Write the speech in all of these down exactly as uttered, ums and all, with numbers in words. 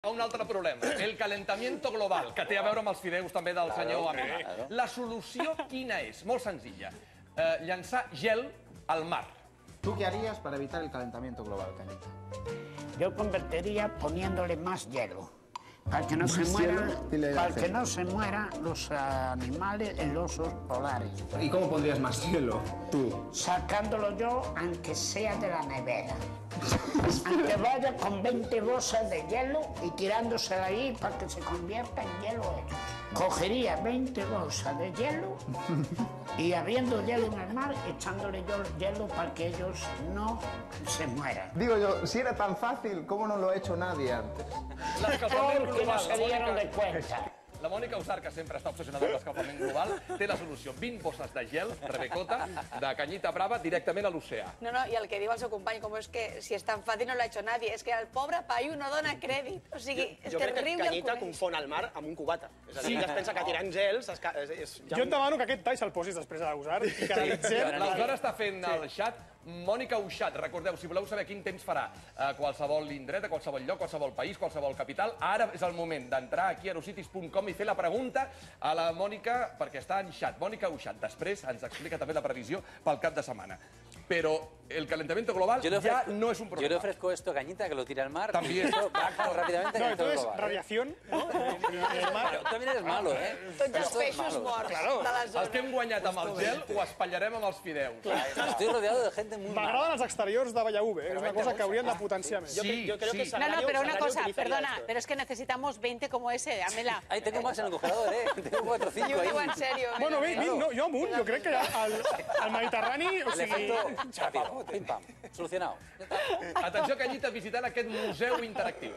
Un altre problema, el calentamiento global, que té a veure amb els fideus també del senyor Amena. La solució quina és? Molt senzilla. Eh, llançar gel al mar. ¿Tú qué harías para evitar el calentamiento global, Cañita? Yo convertiría poniéndole más hielo. Para que no se mueran, para que no se mueran los animales en los osos polares. ¿Y cómo pondrías más hielo, tú? Sacándolo yo, aunque sea de la nevera. Aunque vaya con veinte bolsas de hielo y tirándosela ahí para que se convierta en hielo ellos. Cogería veinte bolsas de hielo y habiendo hielo en el mar, echándole yo el hielo para que ellos no se mueran. Digo yo, si era tan fácil, ¿cómo no lo ha hecho nadie antes? Porque no se dieron de cuenta. La Mònica Usar, que sempre està obsessionada amb l'escalfament global, té la solució. vint bosses de gel, Rebecota, de canyita brava, directament a l'oceà. No, no, i el que diu el seu company, com és que si és tan fàcil no l'ha hecho nadie, és que el pobre paio no dona crèdit. O sigui, és que riu i el Canyita coneix. confon el mar amb un cubata. És a dir, ella es pensa que tirant gels... És, és, és, ja Jo et demano que aquest tall se'l posis després a l'Usar i que analitzem... L'Usar està fent el xat. Mònica Uixat, recordeu, si voleu saber quin temps farà a qualsevol indret, a qualsevol lloc, qualsevol país, qualsevol capital, ara és el moment d'entrar aquí a aerocities punt com i fer la pregunta a la Mònica, perquè està en xat. Mònica Uixat, després ens explica també la previsió pel cap de setmana. Pero el calentamiento global ya no es un problema. Yo le ofrezco esto a Cañita, que lo tira al mar. También. Y eso baja rápidamente. No, entonces, radiación, ¿no? Pero también eres malo, ¿eh? Tots els peixos morts de la Els que zona. hem guanyat amb el gel ho espatllarem amb els fideus. Estoy rodeado de gente muy mala. M'agraden els exteriors de Valladolid, eh? És una cosa que haurien de potenciar més. Yo, yo creo que No, Salario, no, pero una Salario cosa, utilizaría perdona, esto. pero es que necesitamos veinte como ese, Amela. Ahí tengo más en el congelador, ¿eh? Tengo cuatro o cinco Jo ho ahí. digo en serio. Bueno, bé, no, jo amunt, jo crec que al, al Mediterrani, o El sigui... efecto rápido. Pim, pam. Solucionado. Ya está. Atenció, Canyita, visitant aquest museu interactiu.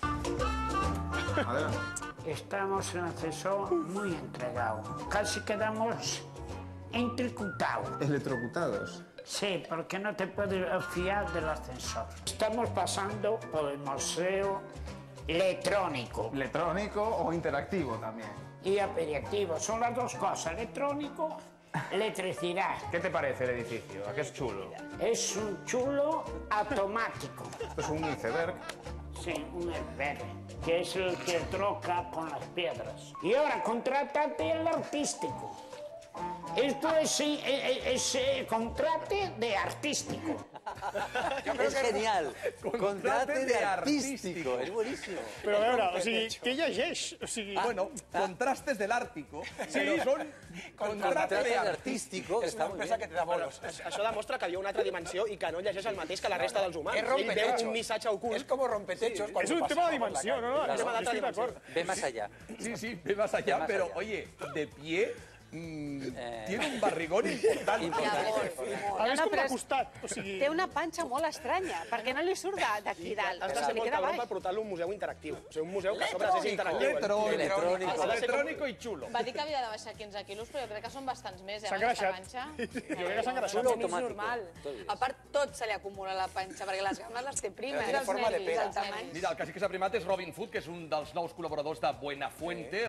Adelante. Estamos en el ascensor muy entregados. Casi quedamos electrocutados. Electrocutados. Sí, porque no te puedes fiar del ascensor. Estamos pasando por el museo electrónico Electrónico o interactivo también. y aperitivo. Son las dos cosas, electrónico, electricidad. ¿Qué te parece el edificio? ¿A qué es chulo? Es un chulo automático. Esto es un iceberg. Sí, un verde, que es el que troca con las piedras. Y ahora, contrátate el artístico. Esto es, eh, eh, es eh, contrate de artístico. Es genial. Contrate de artístico. artístico. Es buenísimo. Però a veure, o sigui, què llegeix? O sigui, Bueno, contrastes del Ártico, pero son contrate de artístico. que está muy bien. Bueno, això demostra que hi ha una altra dimensió i que no llegeix el mateix que la resta dels humans. Ell veu un missatge ocult. Es como rompetechos. és un tema de dimensió, no? no? tema d'altra Estic d'acord. Ve más allá. Sí, sí, ve más allá, más pero allá. oye, de pie, mm, Eh. tiene un barrigón importante. Importante. A més, No, com però de és- costat, o sigui... Té una panxa molt estranya, perquè no li surt de- d'aquí dalt. Has de Se ser li molt queda cabron per baix. portar-lo a un museu interactiu. O sigui, un museu que a sobre és interactiu. Electrónico, Electrónico. electrónico y chulo. Va dir que havia de baixar quinze quilos, però jo crec que són bastants més, eh, S'ha amb aquesta engreixat. panxa. Jo crec que s'ha engreixat. Chulo És automático. normal. Todo bien. A part, tot se li acumula a la panxa, perquè les games les té primes. Tiene forma de pera. El tamany. Mira, el que sí que s'ha primat és Robin Food, que és un dels nous col·laboradors de Buenafuente.